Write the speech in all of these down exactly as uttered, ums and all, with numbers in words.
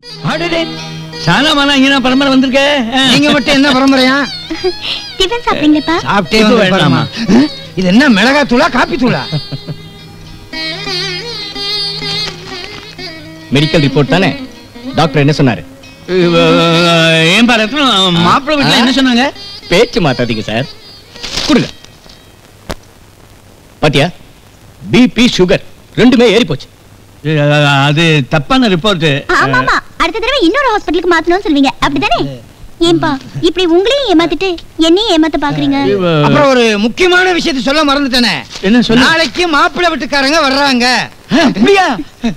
சாலமான இங்க பரம்பரை வந்திருக்க. நீங்க மட்டும் என்ன பரம்பரையா? டிஃபன் சாப்பிடுங்கப்பா. சாப்பிட்டே வேண்டாமா? இது என்ன மிளகா தூளா காப்பி தூளா? மெடிக்கல் ரிப்போர்ட் தானே? டாக்டர் என்ன சொன்னாரு? ஏன் பாரு மாப்பிள்ளை வீட்டுல என்ன சொன்னாங்க? பேச்சு மாத்தாதீங்க சார். கொடுங்க. பாத்தியா, பிபி சுகர் ரெண்டுமே ஏறி போச்சு. அது தப்பான ரிப்போர்ட். ஆமா ஆமா, அடுத்த தடவை இன்னொரு ஹாஸ்பிடலுக்கு மாத்தணும்னு சொல்வீங்க அப்படிதானே? ஏன்பா இப்படி உங்களையும் ஏமாத்திட்டு என்னையும் ஏமாத்த பாக்குறீங்க? அப்புறம் ஒரு முக்கியமான விஷயத்தை சொல்ல மறந்துட்டேனே. என்ன சொல்ல? நாளைக்கு மாப்பிள்ளை வீட்டுக்காரங்க வர்றாங்க. அப்படியா?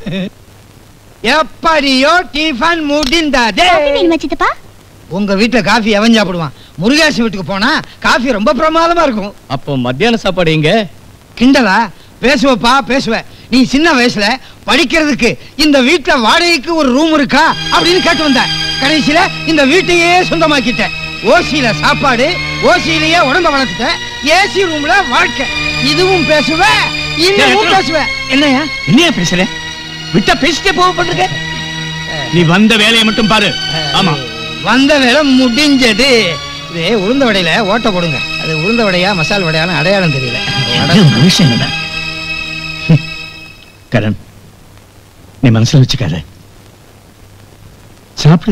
எப்படியோ டிஃபன் முடிந்ததே. சித்தப்பா உங்க வீட்டுல காஃபி எவன் சாப்பிடுவான்? முருகேசன் வீட்டுக்கு போனா காஃபி ரொம்ப பிரமாதமா இருக்கும். அப்போ மத்தியான சாப்பாடு எங்க? கிண்டலா? பேசுவப்பா பேசுவ. நீ சின்ன வயசுல படிக்கிறதுக்கு இந்த வீட்டுல வாடகைக்கு ஒரு ரூம் இருக்கா அப்படின்னு கேட்டு வந்த. கடைசியில இந்த வீட்டையே சொந்தமாக்கிட்ட. ஓசியில சாப்பாடு, ஓசியிலேயே உடம்ப வளர்த்துட்ட. ஏசி ரூம்ல வாழ்க்கை. இதுவும் பேசுவ, இன்னமும் பேசுவ. என்னையா என்னையா பேசுற? விட்டா பேசிட்டே போக பண்றீங்க. நீ வந்த வேலையை மட்டும் பாரு. ஆமா, வந்த வேலை முடிஞ்சது. இது உளுந்த வடையில ஓட்ட போடுங்க. அது உளுந்த வடையா மசால் வடையான அடையாளம் தெரியல. கரண், நீ மனசுல வச்சுக்காத, சாப்பிடு.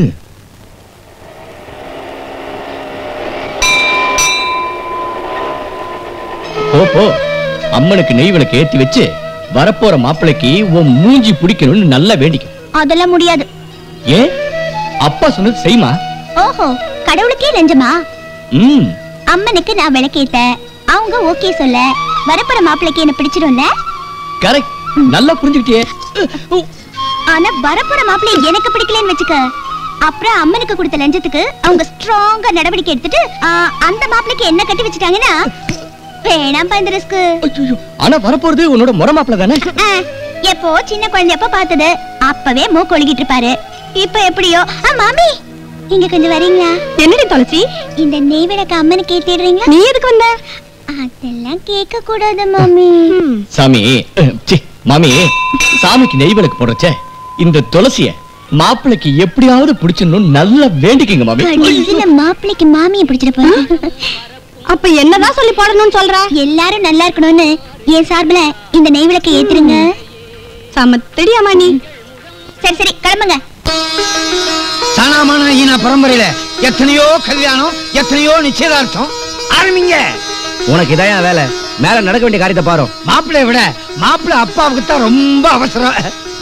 போ போ, அம்மனுக்கு நெய் விளக்கு ஏத்தி வச்சு வரப்போற மாப்பிளைக்கு உன் மூஞ்சி பிடிக்கணும்னு நல்லா வேண்டிக்க. அதெல்லாம் முடியாது. ஏன்? அப்பா சொன்னது செய்யுமா? ஓஹோ, கடவுளுக்கே லஞ்சமா? ம், அம்மனுக்கு நான் விளக்கேத்த, அவங்க ஓகே சொல்ல, வரப்போற மாப்பிளைக்கு என்ன பிடிச்சிடும்ல? கரெக்ட், நல்லா புரிஞ்சுக்கிட்டியே. ஆனா வரப்போற மாப்பிள்ளை எனக்கு பிடிக்கலன்னு வச்சுக்க, அப்புறம் அம்மனுக்கு கொடுத்த லஞ்சத்துக்கு அவங்க ஸ்ட்ராங்கா நடவடிக்கை எடுத்துட்டு அந்த மாப்பிளைக்கு என்ன கட்டி வச்சுட்டாங்கன்னா வேணாம் இந்த ரிஸ்க். ஆனா வரப்போறது உன்னோட முறை மாப்பிள்ளை தானே? எப்போ சின்ன குழந்தையப்ப பார்த்தது, அப்பவே மூக்கு ஒழுகிட்டு இருப்பாரு. இப்ப எப்படியோ. மாமி, இங்க கொஞ்சம் வரீங்களா? என்னடி தொலைச்சி, இந்த நெய் விளக்கு அம்மனுக்கு ஏத்திடுறீங்களா? நீ எதுக்கு வந்த? அதெல்லாம் கேட்க கூடாது மாமி. சாமி, சி மாமி, சாமிக்கு நெய் விளக்கு போடுறச்சே இந்த துளசிய மாப்பிளைக்கு எப்படியாவது பிடிச்சிடணும் நல்லா வேண்டிக்கங்க மாமி. கடைசில மாப்பிளைக்கு மாமியை பிடிச்சிட போறேன். அப்ப என்னதான் சொல்லி போடணும்னு சொல்றா? எல்லாரும் நல்லா இருக்கணும்னு என் சார்பில இந்த நெய் விளக்கை ஏத்துருங்க. சமத்தடி அம்மானி. சரி சரி கிளம்புங்க. சானாமான ஈன பரம்பரையில எத்தனையோ கல்யாணம், எத்தனையோ நிச்சயதார்த்தம். ஆரம்பிங்க. உனக்கு இதான் வேலை, மேல நடக்க வேண்டிய காரியத்தை பாரு. மாப்பிள்ளை விட மாப்பிள்ளை அப்பாவுக்கு தான் ரொம்ப அவசரம்.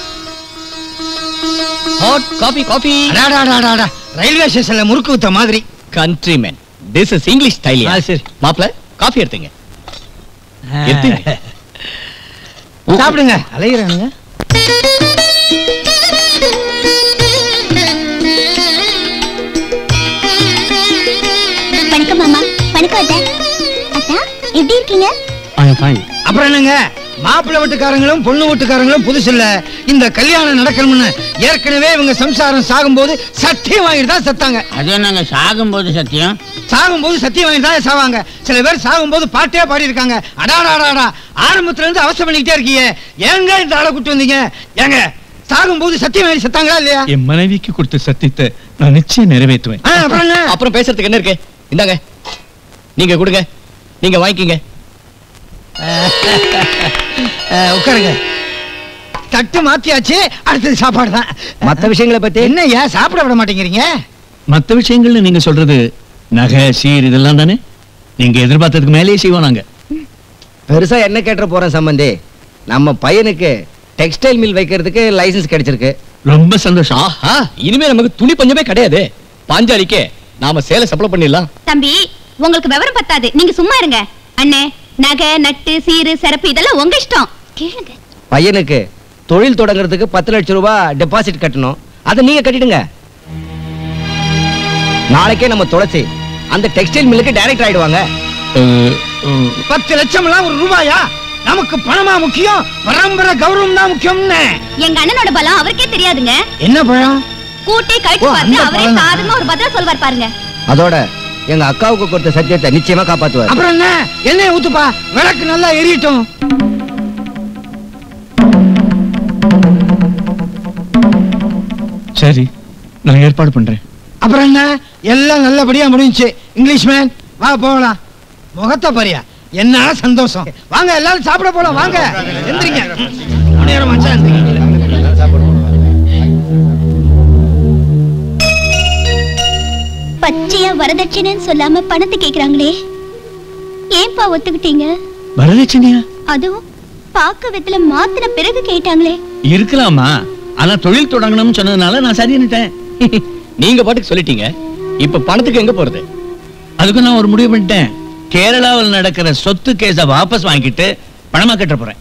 Hot coffee coffee. அடாடாடாடா, ரயில்வே ஸ்டேஷன்ல முறுக்கு வித்த மாதிரி. Countryman, this is English style. சரி, மாப்பிள்ளை காபி எடுத்துங்க. எடுத்துங்க, சாப்பிடுங்க. அலையறானுங்க. வணக்கம் மாமா. வணக்கம் அத்தா. அத்தா எப்படி இருக்கீங்க? I am fine. அப்புறம் என்னங்க, மாப்பிள்ளை வீட்டுக்காரங்களும் பொண்ணு வீட்டுக்காரங்களும் புதுசு இல்ல. இந்த கல்யாணம் நடக்கணும்னு ஏற்கனவே இவங்க சம்சாரம் சாகும்போது சத்தியம் வாங்கிட்டு தான் செத்தாங்க. அது என்னங்க சாகும்போது சத்தியம்? சாகும்போது சத்தியம் வாங்கிட்டு தான் சாவாங்க. சில பேர் சாகும்போது பாட்டே பாடி இருக்காங்க. அடாடாடாடா, ஆரம்பத்துல இருந்து அவசரம் பண்ணிக்கிட்டே இருக்கீங்க. ஏங்க இந்த ஆளை கூட்டு வந்தீங்க? ஏங்க சாகும்போது சத்தியம் வாங்கி செத்தாங்களா இல்லையா? என் மனைவிக்கு கொடுத்த சத்தியத்தை நான் நிச்சயம் நிறைவேற்றுவேன். அப்புறம் பேசுறதுக்கு என்ன இருக்கு? இந்தாங்க, நீங்க கொடுங்க, நீங்க வாங்கிக்கங்க. உட்காருங்க. தட்டு மாத்தியாச்சு, அடுத்தது சாப்பாடு தான். மத்த விஷயங்களை பத்தி என்ன ஏன் சாப்பிட விட மாட்டேங்கிறீங்க? மத்த விஷயங்கள்னு நீங்க சொல்றது நகை சீர் இதெல்லாம் தானே? நீங்க எதிர்பார்த்ததுக்கு மேலேயே செய்வோம் நாங்க. பெருசா என்ன கேட்ட போறோம் சம்பந்தி, நம்ம பையனுக்கு டெக்ஸ்டைல் மில் வைக்கிறதுக்கு லைசன்ஸ் கிடைச்சிருக்கு. ரொம்ப சந்தோஷம். ஆஹா, இனிமே நமக்கு துணி பஞ்சமே கிடையாது. பாஞ்சாலிக்கு நாம சேலை சப்ளை பண்ணிடலாம். தம்பி, உங்களுக்கு விவரம் பத்தாது, நீங்க சும்மா இருங்க. அண்ணே, நகை நட்டு சீரு சிறப்பு இதெல்லாம் உங்க இஷ்டம். கேளுங்க. பையனுக்கு தொழில் தொடங்குறதுக்கு பத்து லட்சம் ரூபாய் டெபாசிட் கட்டணும். அதை நீங்க கட்டிடுங்க. நாளைக்கே நம்ம துளசி அந்த டெக்ஸ்டைல் மில்லுக்கு டைரக்டர் ஆயிடுவாங்க. பத்து லட்சம் எல்லாம் ஒரு ரூபாயா? நமக்கு பணமா முக்கியம், பரம்பரை கௌரவம் தான் முக்கியம்னு. எங்க அண்ணனோட பலம் அவருக்கே தெரியாதுங்க. என்ன பழம்? கூட்டை கழிச்சு பார்த்து அவரே சாதுமா ஒரு பதில் சொல்வார் பாருங்க. அதோட எங்க அக்காவுக்கு கொடுத்த சத்தியத்தை நிச்சயமா காப்பாத்துவார். அப்புறம் என்ன, எண்ணெய் ஊத்துப்பா, விளக்கு நல்லா எரியட்டும். சரி, நான் ஏற்பாடு பண்றேன். அப்புறம் என்ன, எல்லாம் நல்லபடியா முடிஞ்சுச்சு. இங்கிலீஷ் மேன் வா போகலாம். முகத்தை பாரியா, என்ன சந்தோஷம். வாங்க எல்லாரும் சாப்பிட போலாம். வாங்க எந்திரிங்க. நேரம் மச்சான் எந்திரிங்க. பச்சையா வரதட்சணைன்னு சொல்லாம பணத்தை கேக்குறாங்களே, ஏன்பா ஒத்துக்கிட்டீங்க? வரதட்சணையா? அதுவும் பாக்க வெத்தல மாத்தின பிறகு கேட்டாங்களே. இருக்கலாமா, ஆனா தொழில் தொடங்கணும்னு சொன்னதுனால நான் சரின்னுட்டேன். நீங்க பாட்டுக்கு சொல்லிட்டீங்க, இப்ப பணத்துக்கு எங்க போறது? அதுக்கு நான் ஒரு முடிவு பண்ணிட்டேன். கேரளாவில் நடக்கிற சொத்து கேஸ வாபஸ் வாங்கிட்டு பணமா கட்ட போறேன்.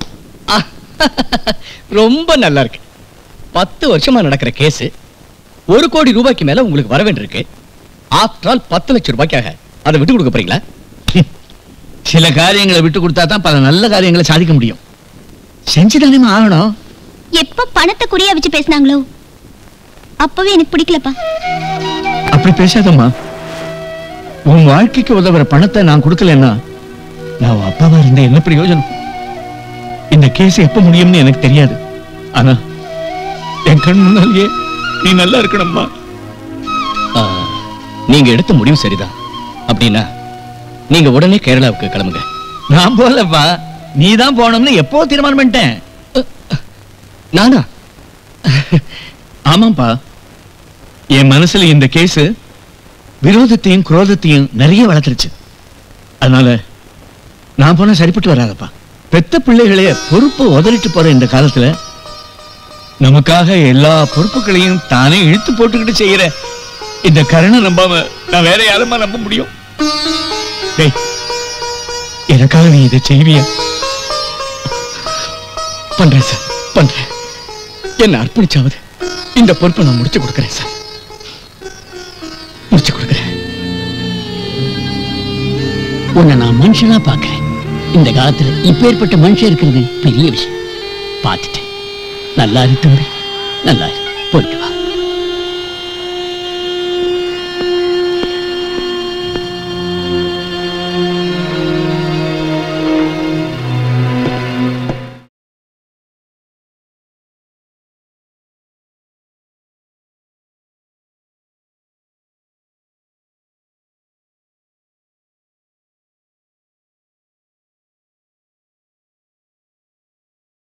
ரொம்ப நல்லா இருக்கு. பத்து வருஷமா நடக்கிற கேஸ் ஒரு கோடி ரூபாய்க்கு மேல உங்களுக்கு வர வேண்டியிருக்கு. ஆஃப்டர் ஆல் பத்து லட்சம் ரூபாய்க்காக அதை விட்டு கொடுக்க போறீங்களா? சில காரியங்களை விட்டு கொடுத்தா தான் பல நல்ல காரியங்களை சாதிக்க முடியும். செஞ்சுதானே ஆகணும். எப்ப பணத்தை குறியா வச்சு பேசினாங்களோ அப்பவே எனக்கு பிடிக்கலப்பா. அப்படி பேசாதம்மா. உன் வாழ்க்கைக்கு உதவுற பணத்தை நான் கொடுக்கலன்னா நான் அப்பாவா இருந்த என்ன பிரயோஜனம்? இந்த கேஸ் எப்ப முடியும்னு எனக்கு தெரியாது. ஆனா என் கண் முன்னாலேயே நீ நல்லா இருக்கணும்மா. நீங்க எடுத்த முடிவு சரிதான். அப்படின்னா நீங்க உடனே கேரளாவுக்கு கிளம்புங்க. நான் போலப்பா, நீ தான் போனோம்னு எப்போ தீர்மானம் பண்ணிட்டேன். நானா? ஆமாப்பா, என் மனசுல இந்த கேஸ் விரோதத்தையும் குரோதத்தையும் நிறைய வளர்த்துருச்சு. அதனால நான் போனா சரிப்பட்டு வராதப்பா. பெத்த பிள்ளைகளே பொறுப்பு உதறிட்டு போற இந்த காலத்துல நமக்காக எல்லா பொறுப்புகளையும் தானே இழுத்து போட்டுக்கிட்டு செய்யற இந்த கருணை நம்பாம நான் வேற யாருமா நம்ப முடியும்? டேய், எனக்காக நீ இதை செய்வியா? பண்றேன் சார், பண்றேன். என்ன அர்ப்பணிச்சாவது இந்த பொறுப்பை நான் முடிச்சு கொடுக்கிறேன் சார், முடிச்சு கொடுக்கிறேன். உன்னை நான் மனுஷனா பாக்குறேன். இந்த காலத்துல இப்பேற்பட்ட மனுஷன் இருக்கிறது பெரிய விஷயம். பார்த்துட்டேன். நல்லா இருக்கு, நல்லா இருக்கு. போயிட்டு வா.